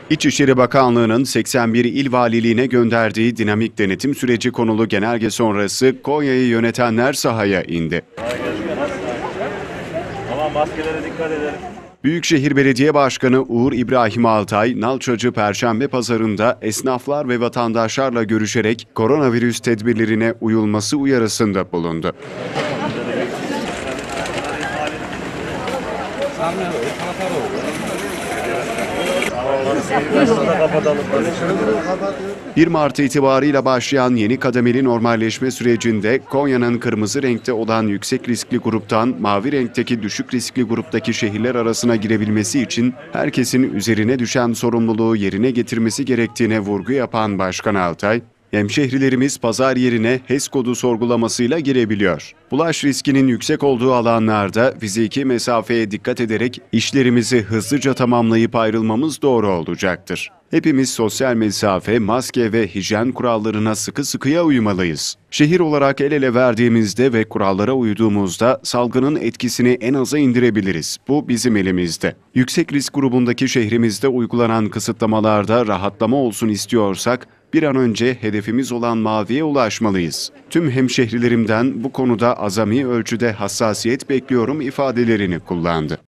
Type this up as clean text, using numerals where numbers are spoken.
İçişleri Bakanlığı'nın 81 il valiliğine gönderdiği dinamik denetim süreci konulu genelge sonrası Konya'yı yönetenler sahaya indi. Ama maskelere dikkat edelim. Büyükşehir Belediye Başkanı Uğur İbrahim Altay, Nalçacı Perşembe Pazarı'nda esnaflar ve vatandaşlarla görüşerek koronavirüs tedbirlerine uyulması uyarısında bulundu. ...1 Mart itibarıyla başlayan yeni kademeli normalleşme sürecinde Konya'nın kırmızı renkte olan yüksek riskli gruptan mavi renkteki düşük riskli gruptaki şehirler arasına girebilmesi için herkesin üzerine düşen sorumluluğu yerine getirmesi gerektiğine vurgu yapan Başkan Altay, hemşehrilerimiz pazar yerine HES kodu sorgulamasıyla girebiliyor. Bulaş riskinin yüksek olduğu alanlarda fiziki mesafeye dikkat ederek işlerimizi hızlıca tamamlayıp ayrılmamız doğru olacaktır. Hepimiz sosyal mesafe, maske ve hijyen kurallarına sıkı sıkıya uymalıyız. Şehir olarak el ele verdiğimizde ve kurallara uyduğumuzda salgının etkisini en aza indirebiliriz. Bu bizim elimizde. Yüksek risk grubundaki şehrimizde uygulanan kısıtlamalarda rahatlama olsun istiyorsak, bir an önce hedefimiz olan maviye ulaşmalıyız. Tüm hemşehrilerimden bu konuda azami ölçüde hassasiyet bekliyorum ifadelerini kullandı.